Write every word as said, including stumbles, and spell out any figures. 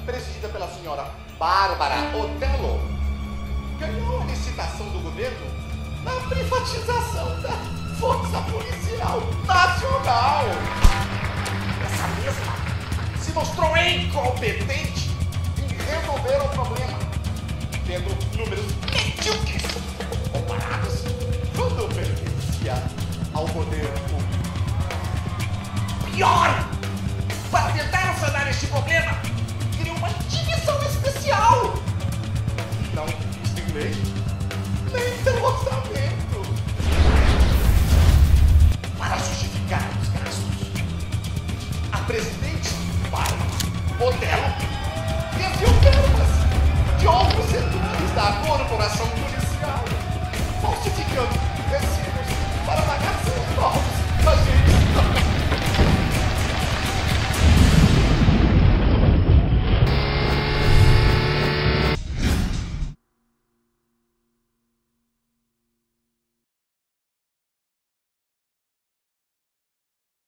presidida pela senhora Bárbara Otello, ganhou a licitação do governo na privatização da Força Policial Nacional. Essa mesma se mostrou incompetente em resolver o problema, tendo números medíocres comparados quando pertencia ao poder público. Pior! Para tentar sanar este problema, criou uma divisão especial. Não existe lei, nem pelo orçamento. Para justificar os gastos, a presidente Bárbara Otello desviou verbas de outros setores da corporação